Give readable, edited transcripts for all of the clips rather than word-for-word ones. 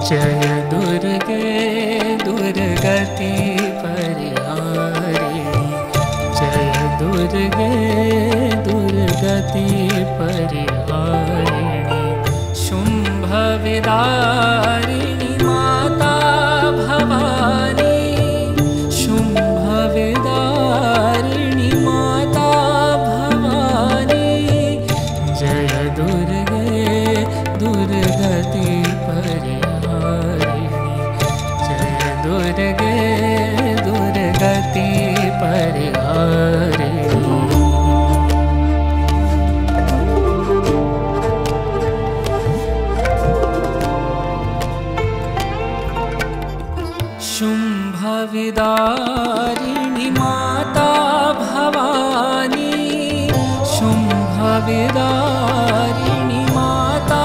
जय दुर्गे दुर्गति परिहारिणी, जय दुर्गे दुर्गति परिहारिणी, शुंभ विदारिणी माता भवानी, शुंभ विदारिणी माता भवानी, जय दुर्गे दुर्गति परिहारिणी, जय दुर्गे दुर्गति परिहारिणी। शुंभ विदारिणी माता भवानी, शुंभ विदारिणी माता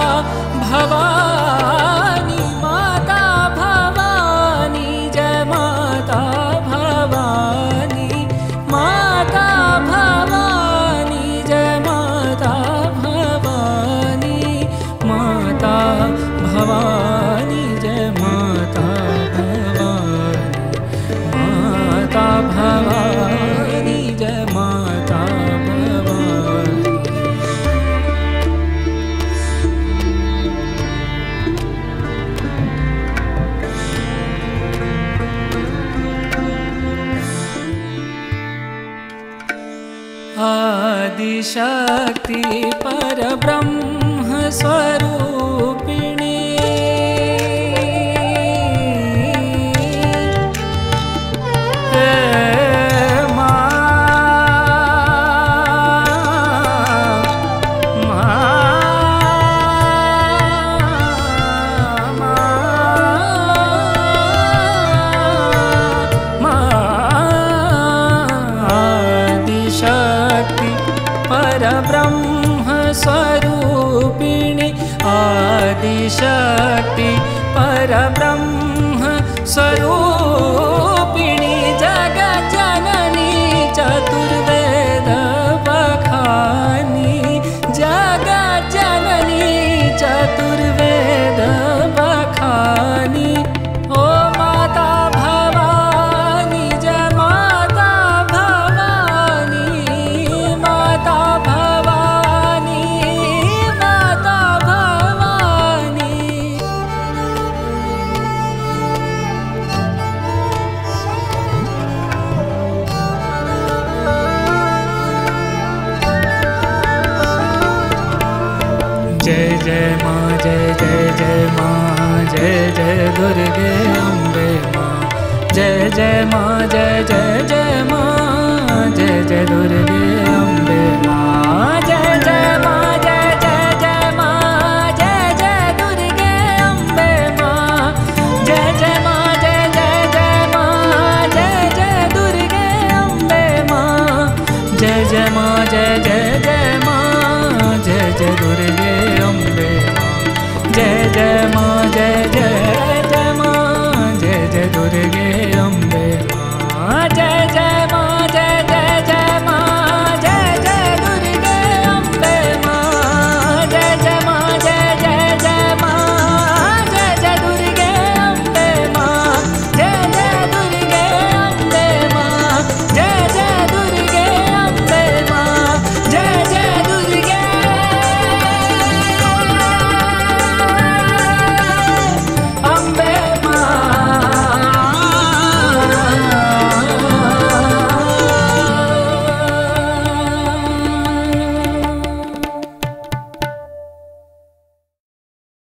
भवानी, माता भवानी जय माता भवानी, माता भवानी जय माता भवानी, माता भवानी जय माता माता भवानी जय माता भवानी। आदिशक्ति परब्रह्म स्वरूपिणी, परब्रह्म स्वरूपिणी, आदिशक्ति परब्रह्म स्वरूपिणी, जगज्जननी चतुर्वेद बखानी, जगज्जननी चतुर्वेद बखानी, ओ माता भवानी जय माता भवानी, माता भवानी, माता भवानी। जय जय माँ, जय जय जय माँ, जय जय दुर्गे अम्बे माँ, जय जय माँ, जय जय जय माँ, जय जय दुर्गे अम्बे माँ, जय जय माँ, जय जय जय माँ, जय जय दुर्गे अम्बे माँ, जय जय माँ, जय जय जय माँ, जय जय दुर्गे अम्बे माँ, जय जय माँ, जय जय